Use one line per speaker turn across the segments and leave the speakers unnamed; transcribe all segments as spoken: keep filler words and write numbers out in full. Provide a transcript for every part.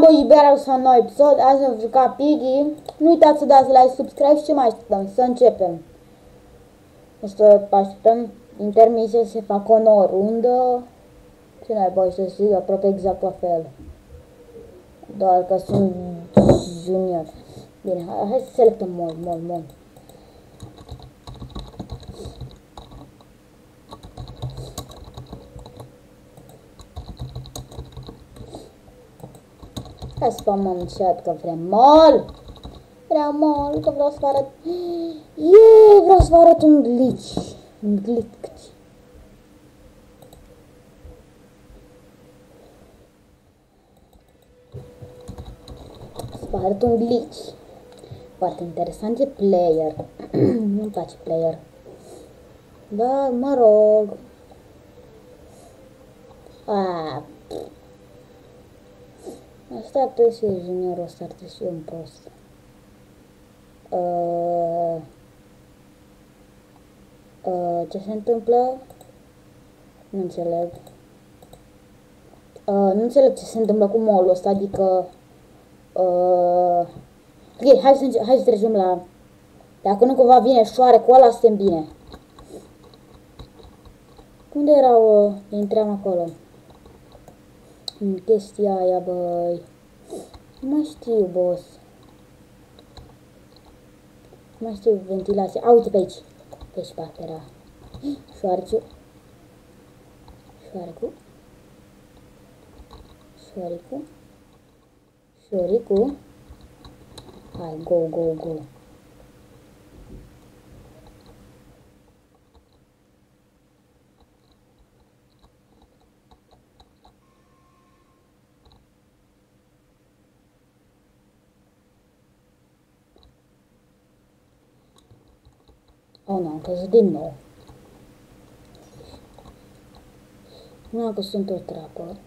bă, iubirea să un nou episod, azi am jucat Piggy. Nu uitați să dați like, subscribe și ce mai așteptăm, să începem. O să așteptăm intermisie să se facă o nouă rundă. Ce n-ai bă, să zic aproape exact la fel. Doar că sunt junior. Bine, hai, hai să selectăm mult, mult, mult. Hai să spamăm în chat că vrem mall. Vreau mall, că vreau să vă arăt. Yeee, vreau să vă arăt un glitch. Un glitch. Să vă arăt un glitch. Foarte interesant, e player. Nu-mi place player. Da, mă rog. Ah. Asta ar trebui să fie junior, ăsta ar trebui să fie un prost. Uh, uh, ce se întâmplă? Nu înțeleg. Uh, nu înțeleg ce se întâmplă cu mall-ul ăsta, adică... Uh, ok, hai să, hai să trecem la... Dacă nu cumva vine șoare cu ăla, suntem bine. Unde erau? Uh, intram acolo. În chestia aia, băi. Nu mai știu, boss. Nu mai știu ventilația. A, uite pe aici. Pe aici parcă era. Șoareciu. Șoarecu. Șoarecu. Șoaricu. Hai, go, go, go. Oh, nu, am căzut din nou. Nu am căzut într-o trapă.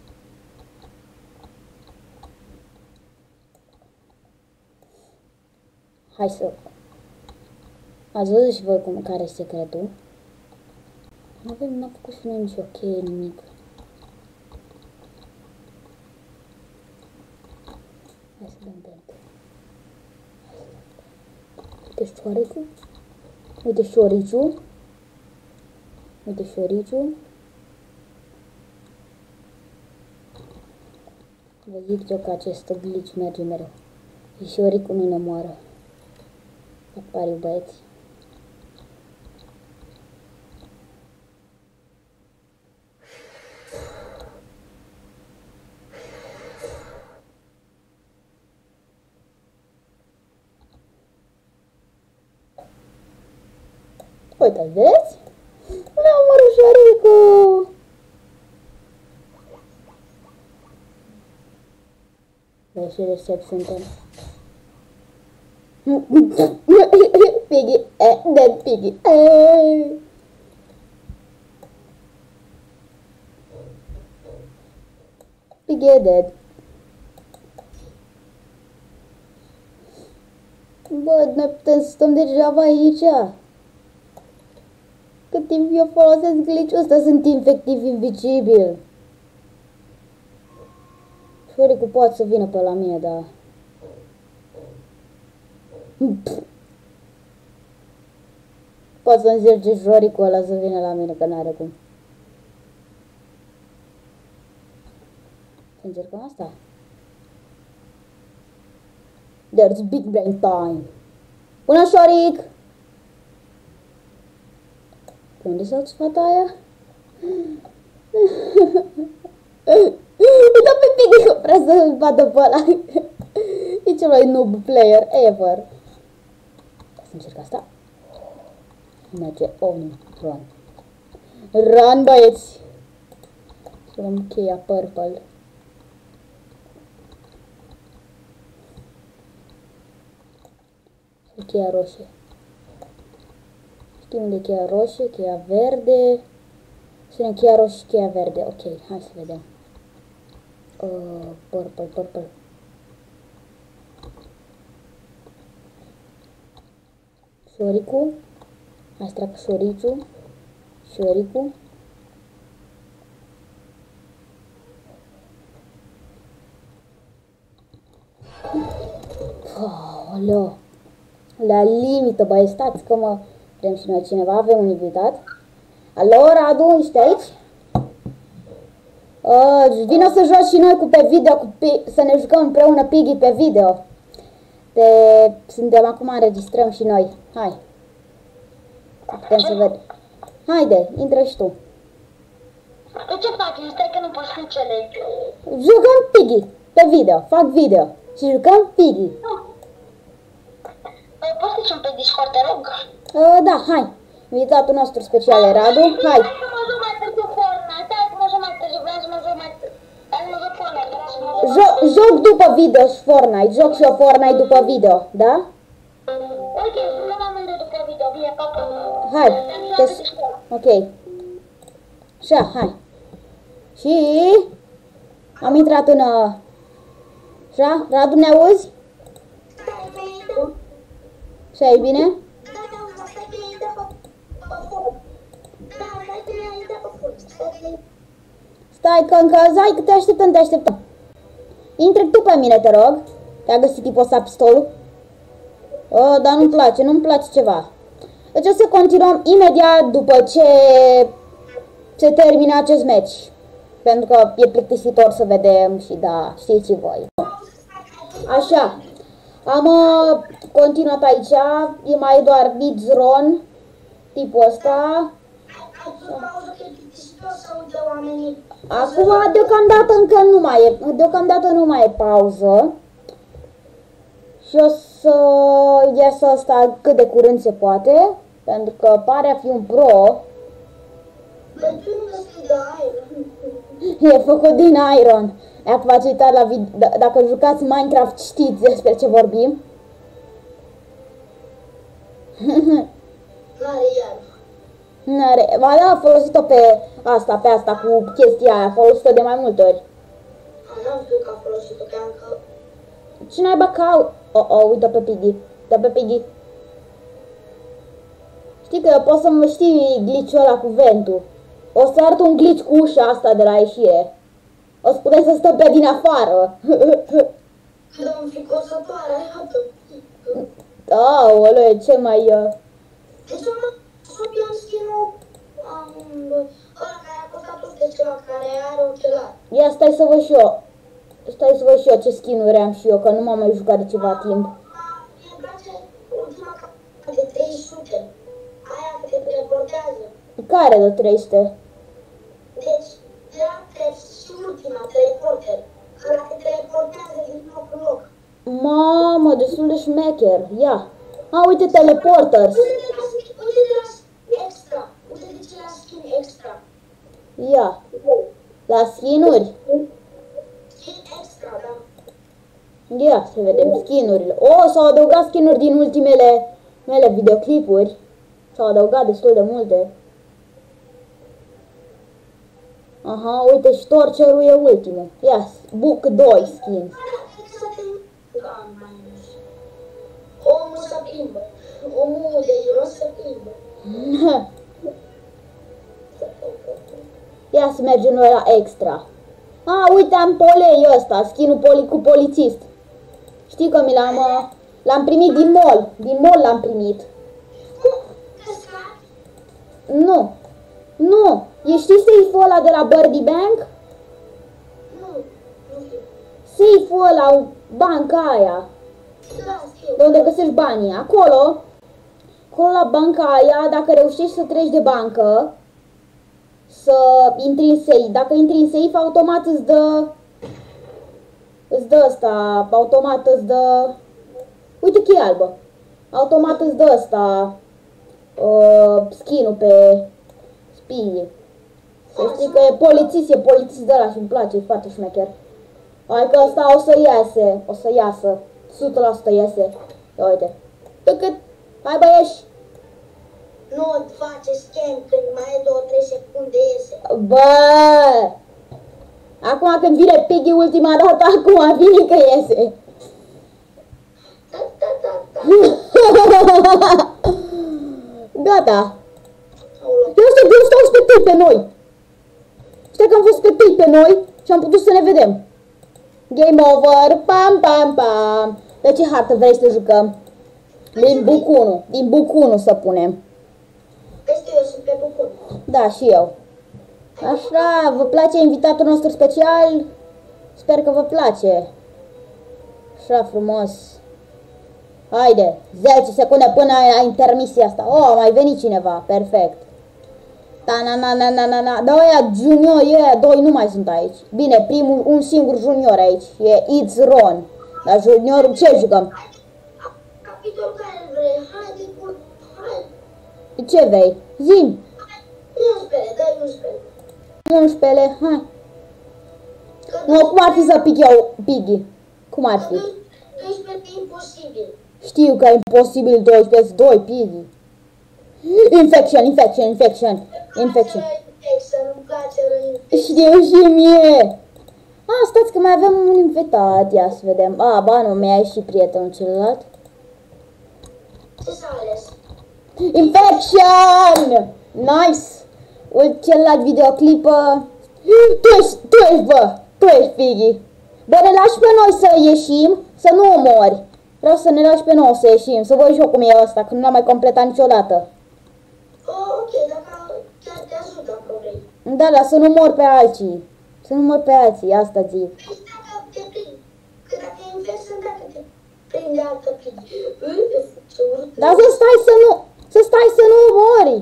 Hai să... Ați văzut și voi cum, care e secretul? Nu avem, n-a făcut și noi nicio cheie, nimic. Hai să dăm pentru. Uite șoareciu. Uite șoriciu. Uite șoriciu. Vă zic eu că acest glitch merge mereu. Și șoricul nu ne moară. Apariu băieți. Uite, vezi? Nu am omorât șoricul! Vezi ce recept suntem. Piggy, eh, dead Piggy, eh. Piggy e dead. Bă, noi putem să stăm degeaba aici. Cât timp eu folosesc glitch-ul ăsta, sunt efectiv invisibil. Șoricul poate să vină pe la mine, dar... Poate să încerce șoricul ăla să vină la mine, că n-are cum. Să încercăm asta. There's big brain time. Bună, șoric! Unde s-a dus fata aia? Uite pe Piggy că vrea să-l vadă pe ăla. E cel mai noob player ever. Să încerc asta. Merge. Oh, nu. Run. Run, băieți. Să luăm cheia purple. Sau cheia roșie. Știu unde e cheia roșie, cheia verde. Sunt cheia roșie și cheia verde. Ok, hai să vedem. Uh, purple, purple. Șoricul. Hai să trag șoriciul. Șoricul. Aoleu. La limită, băi, stați că mă vrem și noi cineva, avem un invitat. Alo, Radu, ești aici? Uh, vino să joci și noi cu pe video, cu pi să ne jucăm împreună Piggy pe video. De... Suntem acum, înregistrăm și noi. Hai. Putem să vedem. Haide, intră și tu.
De ce faci? Stai că nu poți să înțeleg.
Jucăm Piggy pe video, fac video. Și jucăm Piggy.
Păi poți să ieșim pe Discord, te rog?
Uh, da, hai. Invitatul nostru special e Radu. Hai.
Hai să mă joc mai târziu Fortnite. Stai să mă joc mai târziu. Vreau să mă joc mai târziu. Hai să mă joc Fortnite. Vreau să mă joc mai
Jo
târziu.
joc după video și Fortnite. Joc și eu Fortnite după video, da?
Ok, suntem amândoi după video. Bine, pa, pa.
Hai.
Te-am
Te
pe Discord.
ok. Așa, hai. Și... Am intrat în... uh, Așa, Radu, ne auzi? Așa, e bine? Stai că încă, zai că te așteptăm, te așteptăm. Intră tu pe mine, te rog. Te-a găsit tipul ăsta pistolul? Oh, dar nu-mi place, nu-mi place ceva. Deci o să continuăm imediat după ce se termină acest match. Pentru că e plictisitor să vedem și da, știți și voi. Așa, am uh, continuat aici, e mai doar mid-zone, tipul ăsta. Acum, deocamdată încă nu mai e, deocamdată nu mai e pauză. Și o să iasă asta cât de curând se poate, pentru că pare a fi un pro. E făcut din iron. Dacă v-ați uitat la video, d dacă jucați Minecraft știți despre ce vorbim. N-are, ba da, a folosit-o pe asta, pe asta, cu chestia aia, a folosit-o de mai multe ori.
N-am știut că a folosit-o, că am că...
Ce naiba ca... Oh, oh, uite pe Piggy, dă pe Piggy. Știi că poți să mă știi glitch-ul ăla cu ventul. O să arăt un glitch cu ușa asta de la ieșire. O să putem să stăm pe din afară.
Da, un fricosătoare, iată.
Aoleu, ce mai... Uh...
Deci am subiam skin-ul ăla care a costat tot ceva, care are ochelar.
Ia stai să văd și eu. Stai să văd și eu ce skin-uri am și eu, că nu m-am mai jucat de ceva timp.
Mie îmi place ultima de trei sute. Aia că te teleportează.
Care de trei sute?
Deci, era și ultima, teleporter. Care te teleportează din loc în loc.
Mamă, destul de șmecher. Ia. A, uite, teleporters.
Uite de la extra. Uite de ce la skin extra.
Ia. La skin-uri?
Skin extra, da.
Ia să vedem skin-urile. Oh, s-au adăugat skin-uri din ultimele mele videoclipuri. S-au adăugat destul de multe. Aha, uite și Torture-ul e ultimul. Ia, Book doi skin.
Omul se plimbă. Omul de jos se plimbă.
Ia să mergem noi la extra. A, uite, am polei ăsta, skin-ul poli cu polițist. Știi că mi l-am l-am primit din mall. Din mall l-am primit. Nu. Nu. E știi safe-ul ăla de la Birdie Bank?
Nu, nu știu.
Safe-ul ăla, banca aia.
Da, știu.
De unde găsești banii. Acolo, acolo la banca aia, dacă reușești să treci de bancă, să intri în safe. Dacă intri în safe, automat îți dă... Îți dă ăsta, automat îți dă... Uite cheia albă. Automat îți dă ăsta, uh, skin-ul pe spie. Să știi că e polițist, e polițist de ăla și îmi place, e foarte șmecher. Hai că ăsta o să iese, o să iasă, o sută la sută iese. Ia uite. Tăcât, hai băieși.
Nu face scam când mai e două trei secunde iese.
Bă! Acum când vine Piggy ultima dată, acum vine că iese.
Da, da, da, da.
Gata.
Aoleu.
Eu știu, eu stau spectări pe noi. Știi că am fost spectări pe noi și am putut să ne vedem. Game over, pam, pam, pam. Pe ce hartă vrei să jucăm? Din Book unu. Din Book unu să punem.
Peste eu sunt pe bucur.
Da, și eu. Așa, vă place invitatul nostru special? Sper că vă place. Așa frumos. Haide, zece secunde până la intermisia asta. Oh, a mai venit cineva. Perfect. Ta-na-na-na-na-na-na. Da, ăia junior, ăia doi nu mai sunt aici. Bine, primul, un singur junior aici. E It's Ron. Dar junior, ce jucăm?
Capitolul care vrei. Haide, bun. Hai.
Ce vei? Zi-mi.
unsprezece, dai unsprezece.
unsprezece, hai. Nu, cum ar fi să pic eu, Piggy? Cum ar fi?
doisprezece e imposibil.
Știu că e imposibil doisprezece, doi, Piggy. Infection, infection, infection, infection.
Nu-mi place rău.
Știu și mie. A, stați că mai avem un invitat, ia să vedem. A, ba nu, mi-a ieșit prietenul celălalt.
Ce s-a ales?
Infection! Nice! Uite celălalt videoclip. Tu ești, tu ești, bă! Tu ești, Piggy. Bă, ne lași pe noi să ieșim, să nu omori. Vreau să ne lași pe noi să ieșim, să văd și eu cum e ăsta, că nu l-am mai completat niciodată.
Oh, ok, dacă chiar te ajut dacă vrei.
Da, dar să nu mor pe alții. Să nu mor pe alții, asta zic.
Păi dacă te prind, că dacă e invers, dacă te prinde altă prind. Ce urât.
Dar să stai să nu, să stai să nu mori.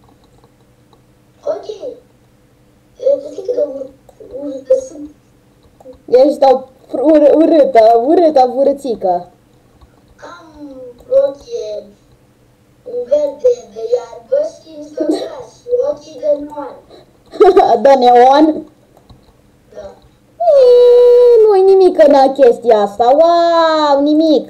Ok. Tu știi cât de urâtă sunt?
Ești o ur urâtă, urâtă, urâțică.
Am ochii verde de iarbă și niște glași, ochii de noan.
De neon?
Da.
Eee, nu-i nimic în chestia asta, wow, nimic.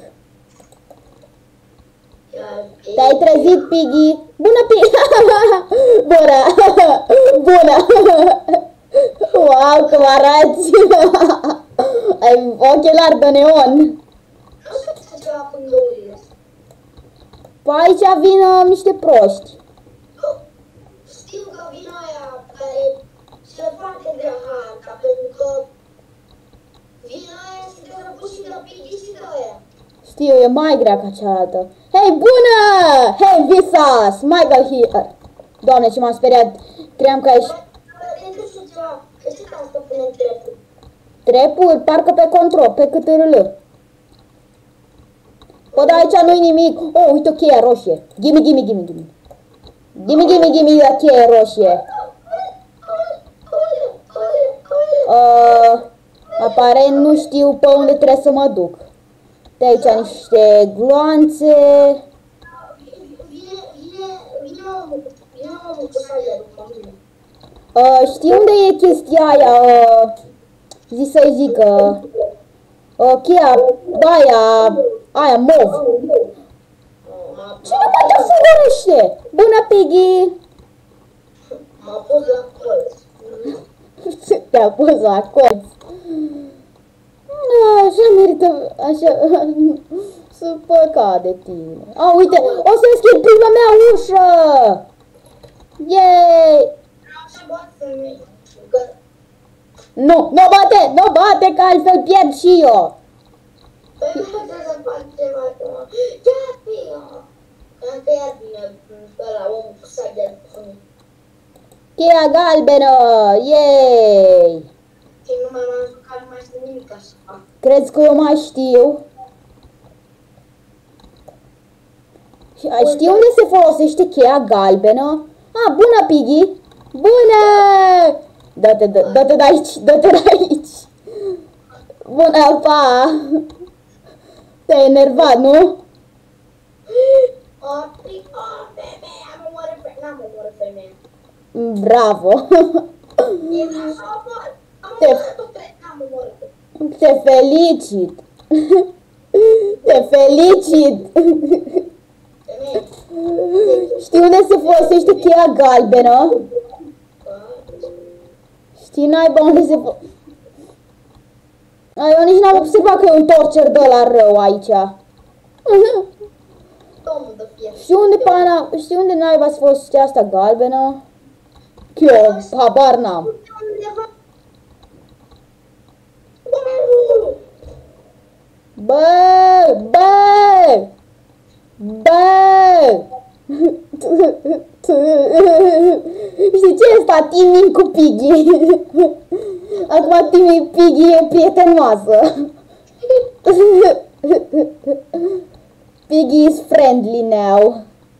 Te-ai trezit, Piggy? Bună, Piggy! Bună! Bună! Wow, cum arăți! Ai ochelari de neon.
Nu știu ce ceva cu găurile.
Pe aici vin uh, niște proști.
Știu că vin aia care se foarte grea harta, pentru că vin aia și de răbuși de Piggy și de aia.
Știu, e mai grea ca cealaltă. Hei, bună! Hei, Visas! Michael here! Doamne, ce m-am speriat. Cream că ești...
Între și ceva, că știi că asta punem trepul.
Trepuri? Parcă pe control, pe cât râl. Bă, dar aici nu-i nimic. Oh, uite o cheie roșie. Gimme, gimme, gimme, gimme. Gimme, gimme, gimme la cheie roșie. Uh, aparent nu știu pe unde trebuie să mă duc. De aici niște gloanțe.
Vine, vine, vine omul, vine omul cu saia după mine.
Uh, știi unde e chestia aia? Uh, zi să-i zic. Uh, uh, cheia, aia, aia, mov. Cine mă te fugărește? Bună, Piggy!
M-a pus la colț.
Te-a pus la colț. Da, așa merită, așa, să păcat de tine. A, uite, o să deschid prima mea ușă! Yay!
Vreau să bat femei. Că
Nu, nu bate, nu bate, că altfel pierd și eu.
păi nu putea să fac ceva acum. Chiar bine. Dacă iar vine ăla omul cu saia după mine.
Cheia galbenă, yay!
Și nu mai m-am jucat, nu mai știu nimic așa.
Crezi că eu mai știu? Și ai ști unde se folosește cheia galbenă? Ah, bună, Piggy! Bună! Dă-te, dă- dă-te de aici, dă-te de aici! Bună, pa! Te-ai enervat, nu?
O, o, femeia, am omorât pe... N-am omorât femeia.
Bravo!
E așa, omor. Am
Te-
omorât-o pe... N-am omorât-o.
Te felicit! Te felicit!
Femeia.
Știi unde se folosește cheia galbenă? Știi naiba unde se folosește? Eu nici n-am observat că e un torcer de la rău aici.
Domnul de fier.
Știi unde pana, știi unde naiba se folosește asta galbenă? Eu, habar n-am.
Undeva.
Bă! Bă! Bă! Știi ce e asta? Timmy cu Piggy. Acum Timmy Piggy e prietenoasă. Piggy is friendly now.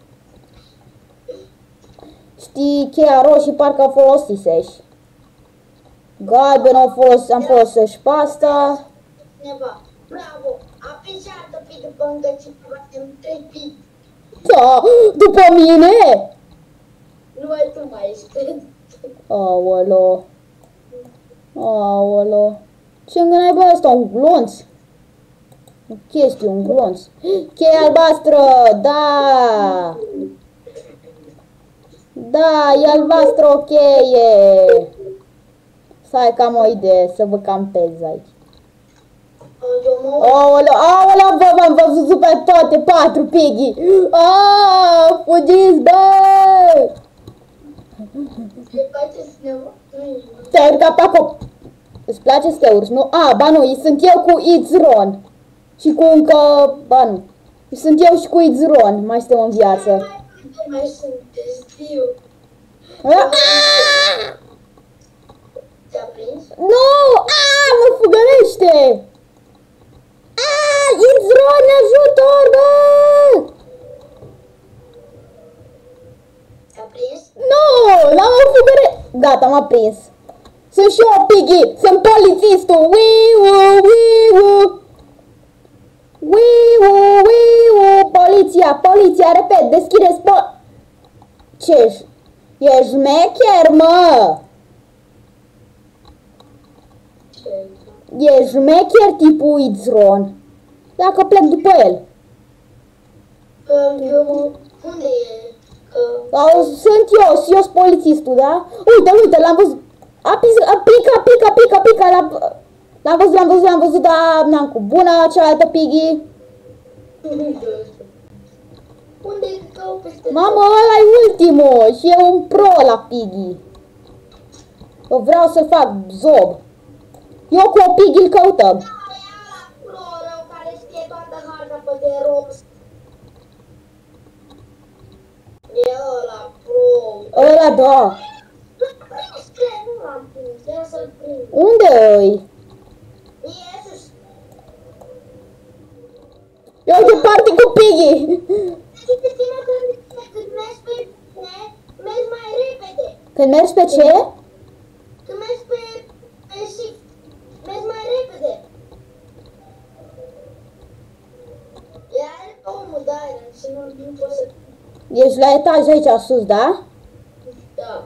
Știi, cheia roșie parcă o folosiseși. Galben o folos, am folosit și pe asta.
Cineva, bravo, apăsat-o pe după îngățit, facem trei pigi.
Da, după mine?
Nu mai tu mai ești, cred.
Aolo. Aolo. Ce-mi gândeai bă ăsta? Un glonț? O chestie, un glonț. Cheia albastră, da! Da, e albastră o cheie. Stai că am o idee, să vă campez aici. Aoleu, aoleu, bă, v-am văzut pe toate patru, Piggy! Aaaa, fugiți, bă! Te-ai urcat pe acolo. Îți place să te urci, nu? A, ba nu, sunt eu cu It's Ron. Și cu încă, ba nu. Sunt eu și cu It's Ron, mai suntem în viață.
Nu mai sunt, știu. Te-a prins?
Nu! Aaaa, mă fugărește! Aaaa, It's Ron, ajutor, bă!
Te-a prins?
Nu, n-am o fugăre... Gata, m-a prins. Sunt și eu, Piggy, sunt polițistul. Wiu, wiu. Wiu, wiu. Poliția, poliția, repet, deschideți po... Ce? E șmecher, mă! E șmecher tipul Izron. Dacă plec după el.
Eu, unde e?
Sau sunt eu, și eu sunt polițistul, da? Uite, uite, l-am văzut. A pica, pica, pica, pica, l-am văzut, l-am văzut, l-am văzut, dar n-am cu bună cealaltă Piggy.
Unde e că peste...
Mamă, ăla e ultimul și e un pro la Piggy. Eu vreau să fac zob. Eu cu o Piggy îl căutăm.
Da, e ăla pro rău care știe toată harta pe de rost. E ăla pro.
Ăla, da.
Nu l-am prins, ia să-l prind.
Unde îi?
E sus.
Eu de parte cu Piggy.
Știi-te-mă că când mergi pe ne, mergi mai repede.
Când mergi pe ce?
Când mergi pe, pe shift, mergi mai repede. Iar omul de aia și nu, nu poți să...
Ești la etaj aici sus, da?
Da.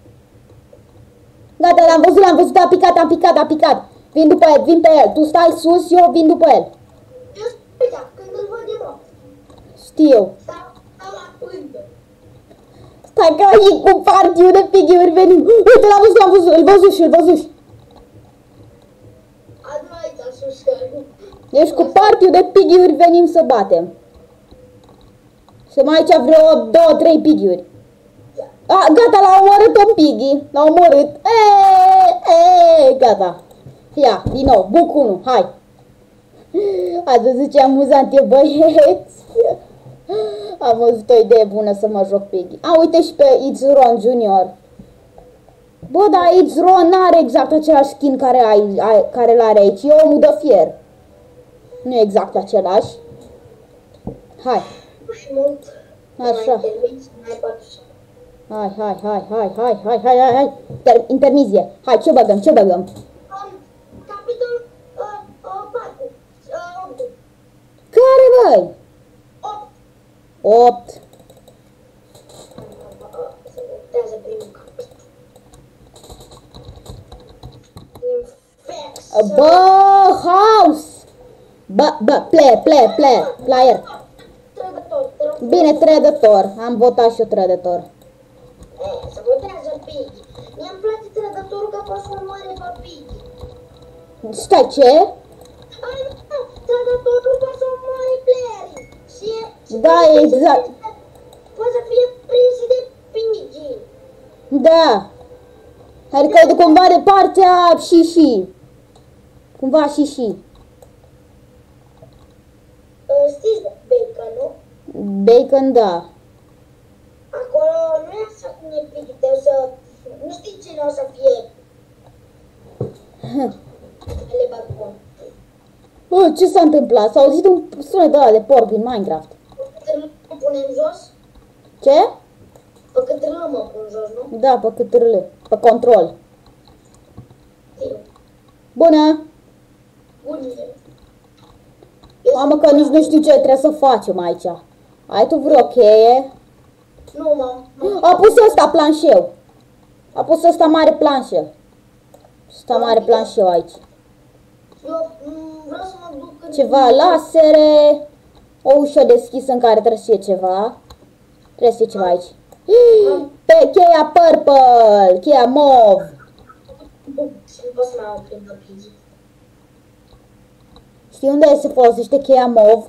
Gata, l-am văzut, l-am văzut, a picat, a picat, a picat. Vin după el, vin pe el. Tu stai sus, eu vin după el.
Eu spui, da, când îl văd eu,
Știu.
stau, stau la pândă.
Stai că e cu partiu de Piggy-uri venim. Uite, l-am văzut, l-am văzut, îl văzut și îl văzut.
Adu aici sus, că...
Ești cu partiu de Piggy-uri venim să batem. Suntem aici vreo două, trei Piggy-uri. A, gata, l-a omorât un Piggy. L-a omorât. Eee, e, gata. Ia, din nou, buc unu, hai. Ați văzut ce amuzant e, băieți? Am văzut o idee bună să mă joc Piggy. A, uite și pe It's Ron Junior. Bă, dar It's Ron n-are exact același skin care, ai, ai, care l-are aici. E omul de fier. Nu e exact același. Hai.
Mai mult.
Așa.
Mai intermiți, mai patruzeci.
Hai, hai, hai, hai, hai, hai, hai, hai, hai. Ter intermizie. Hai, ce băgăm, ce băgăm?
Um, capitol uh, uh, patru. Uh, opt.
Care, băi?
opt.
opt.
Se notează primul capitol. Infex.
Bă, house. Bă, bă, player, player, player, player.
Trădător, te rog.
Bine, trădător. Am votat și eu trădător.
E, se votează Piggy. Mi-am place trădătorul că poate să moare pe Piggy.
Stai, ce?
Ai, nu, trădătorul poate să moare playerii. Și, și
Da,
poate să
exact.
fie- Poate să fie prins de Piggy.
Da. Adică de cumva de partea și și. Cumva și și.
Uh, știți de bacon, nu?
Bacon, da.
Acolo nu e așa cum e Piggy, trebuie să... Nu știi cine o să fie ele balcon.
Bă, ce s-a întâmplat? S-a auzit un sunet de ăla de porc din Minecraft.
Mă punem jos?
Ce?
Pe cât râl mă pun jos, nu?
Da, pe cât râle. Pe control.
Tiu.
Bună!
Bunile.
Mamă că nici nu știu ce trebuie să facem aici. Ai tu vreo cheie?
Nu, m-am...
A pus ăsta planșeu. A pus ăsta mare planșă. Ăsta mare planșeu aici.
Eu mm, vreau să mă duc în...
Ceva lasere. O ușă deschisă în care trebuie să fie ceva. Trebuie să fie ceva aici. Pe cheia purple. Cheia mov.
Și nu pot să mai oprim pe Piggy.
Știi unde se folosește cheia mov?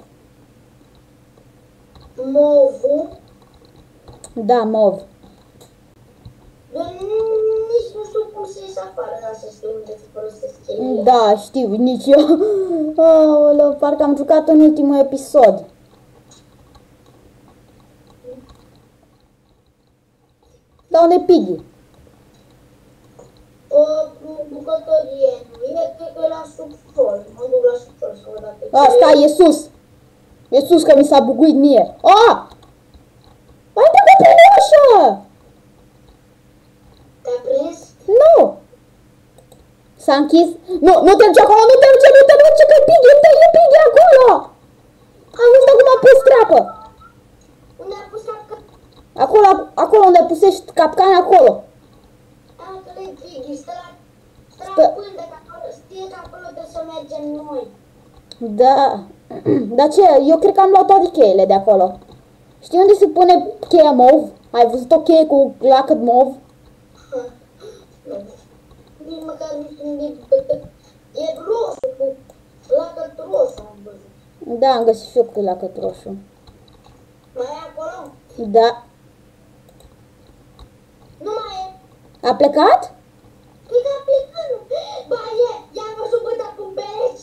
Movu.
Da, mov.
Eu nici nu știu cum să ies afară, dar să știu unde se folosesc cheile.
Da, știu, nici eu. Aoleu, parcă am jucat în ultimul episod. Dar unde e Piggy?
O bucătărie, nu e, cred că e la subsol. Mă duc la subsol să văd dacă e.
Asta e sus. E sus că mi s-a buguit mie. Ah! Mai trecut prin ușă!
Te-a prins?
Nu! S-a închis? Nu, nu te duci acolo, nu te duci, nu te duci, că e Piggy, uite, e Piggy acolo! Am văzut cum a pus treapă.
Unde a pus capcan?
Acolo, acolo unde pusești capcane, acolo.
Ah, că e Piggy, stă la... Stă
Stă-
la pândă, că acolo știe că acolo trebuie să mergem noi.
Da. Dar ce? Eu cred că am luat toate cheile de acolo. Știi unde se pune cheia mov? Ai văzut o cheie cu lacăt mov?
Nu. Nici măcar nu știu unde e. E roșu, cu lacăt roșu am văzut.
Da, am găsit și eu cu lacăt roșu.
Mai e acolo?
Da.
Nu mai e.
A plecat?
Cred că a plecat, nu? Ba, e, i-am văzut băta cu pereți.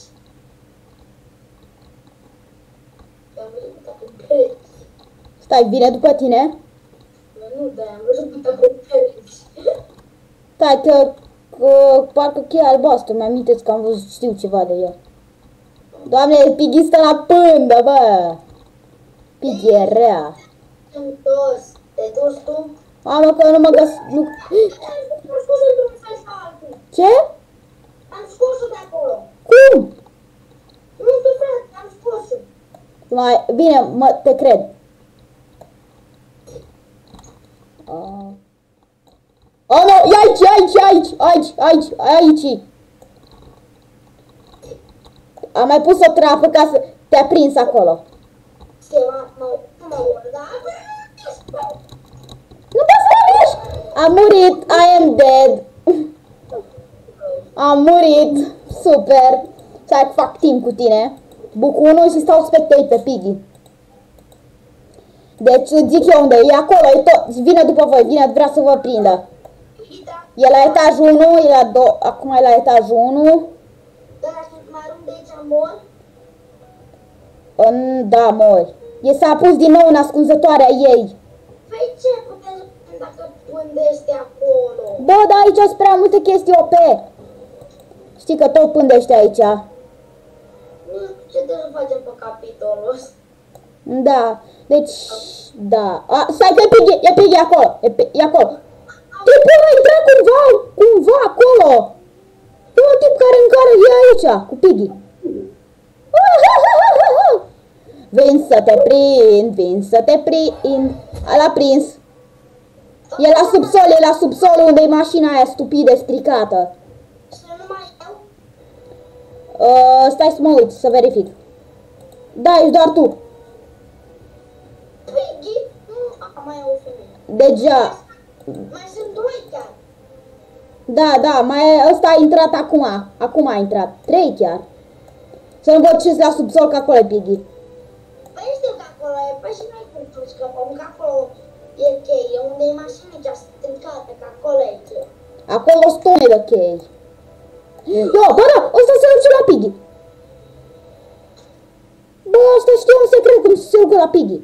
I-am văzut băta cu pereți.
Stai, vine după tine?
Nu, da, am văzut băta cu pereți.
Stai, că, că parcă cheia albastră, mi-am amintesc că am văzut, știu ceva de el. Doamne, Piggy stă la pândă, bă! Piggy e rea.
Sunt toți. Te duci tu?
Mamă, că nu mă găs... Nu...
Am scos-o într-un fel sau altul.
Ce?
Am scos-o de acolo.
Cum?
Nu știu, frate, am scos-o.
Mai, bine, mă, te cred. Ah. Oh, nu, e aici, e aici, e aici, aici, aici, aici. Am mai pus o trapă ca să te-a prins acolo.
Se m-a, m-a, nu m-a urdat.
Nu poți să mă mișc! Am murit, I am dead. Am murit, super. Să fac timp cu tine. Buc unu și stau spectate pe Piggy. Deci zic eu unde e, acolo, e tot. Vine după voi, vine, vrea să vă prindă. E la etajul unu, e la do acum e la etajul unu.
Dar aș mai arunc de aici mor?
În, da, mori. E s-a pus din nou în ascunzătoarea ei.
Păi ce putem dacă pândește acolo?
Bă, dar aici sunt prea multe chestii O P. Știi că tot pândește aici.
Nu știu ce trebuie să facem pe capitolul ăsta.
Da, deci, da. A, stai că e Piggy, e Piggy acolo, e, e acolo. Tipul a intrat cumva, cumva acolo. E un tip care încară, e aici, cu Piggy. Vin să te prind, vin să te prind. L-a prins. E la subsol, e la subsol unde e mașina aia stupidă, stricată.
Și nu mai eu?
Uh, stai să mă uit, să verific. Da, ești doar tu.
Piggy? Nu, a, mai e o femeie.
Deja.
Mai sunt doi chiar.
Da, da, mai ăsta a intrat acum. Acum a intrat. Trei chiar. Să nu vă duceți la subsol, că acolo e Piggy.
Păi știu că acolo e, păi și noi cum să scăpăm, că acolo e cheie, unde e mașina cea stricată, că acolo e cheie.
Acolo stone de chei. Yo, bă, da, ăsta se duce la Piggy. Bă, ăsta știe un cum să se ducă la Piggy.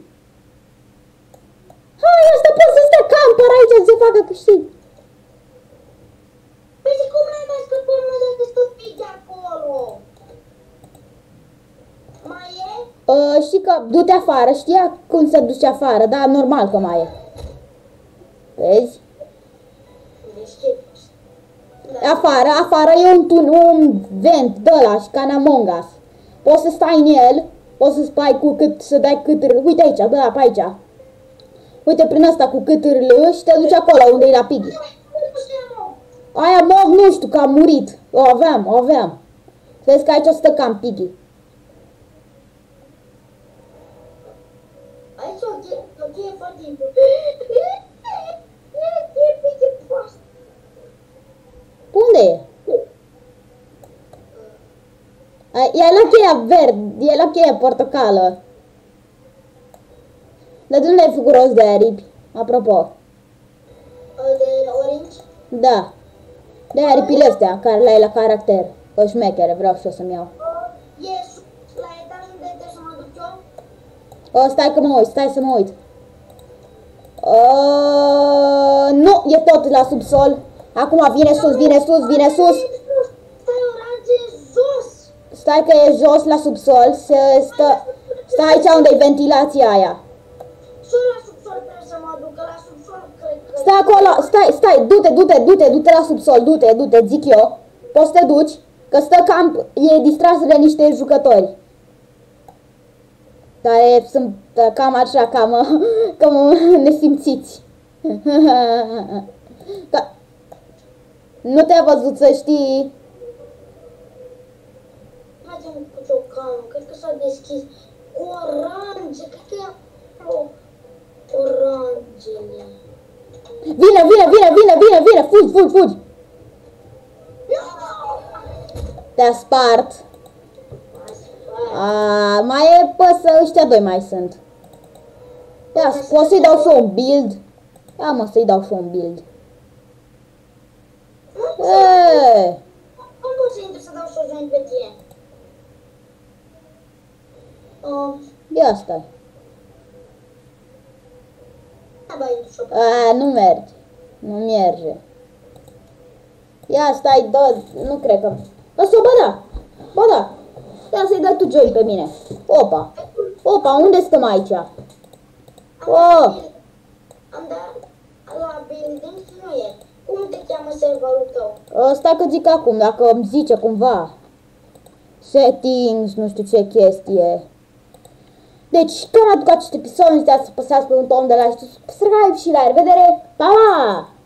Hai, asta poate să stea camper aici să se facă câștig.
Păi și cum n-ai mai scăpat, mă, dacă stă Piggy acolo? Mai e?
Uh, știi că du-te afară, știa cum să duci afară, da, normal că mai e. Vezi?
Deci ce?
Afară, afară e un, tun, un vent de ăla și ca în Among Us. Poți să stai în el, poți să stai cu cât, să dai cât, uite aici, da, pe aici. Uite prin asta cu cât râl și te duci acolo unde e la Piggy. Aia mov nu știu că a murit. O aveam, o aveam. Vezi că aici o stă cam Piggy.
Aici o cheie, o cheie foarte importantă. E cheie Piggy proastă.
Unde e? A, e la cheia verde, e la cheia portocală. Dar de unde ai făcut rost de aripi? Apropo.
De orange?
Da. De aripile astea care le ai la caracter. O șmechere, vreau și eu să-mi iau.
E la etajul unde trebuie să mă duc eu?
O, stai că mă uit, stai să mă uit. Uh, nu, e tot la subsol. Acum vine sus, vine sus, vine sus.
Stai orange jos.
Stai că e jos la subsol. Se stă... Stai aici unde e ventilația aia.
Și la subsol trebuie să mă duc, că la subsol cred că...
Stai acolo, stai, stai, du-te, du-te, du-te, du-te la subsol, du-te, du-te, zic eu. Poți să te duci, că stă cam, e distras de niște jucători. Care sunt cam așa, cam, cam nesimțiți. Ca... Nu te-a văzut să știi.
Mergem cu ciocanul, cred că s-a deschis. Orange, cred că e acolo. Orangele.
Vine, vine, vine, vine, vine, vine, fugi, fugi, fugi. Te-a spart. A, mai e păsă, ăștia doi mai sunt. Ia, pot să-i dau și un build? Ia mă, să-i dau și un build. Eee.
Cum pot să intru să dau și o join pe tine? Uh,
Ia stai. A, nu merge. Nu merge. Ia stai, dă, nu cred că... Lasă-o, bă da. Bă da. Ia să-i dai tu join pe mine. Opa. Opa, unde stăm aici? Oh.
Am dat la building și nu e. Cum te cheamă serverul tău?
Stai că zic acum, dacă îmi zice cumva. Settings, nu știu ce chestie. Deci, cam atât cu acest episod, nu uitați să apăsați pe un tom de like și subscribe și la revedere. Pa, pa!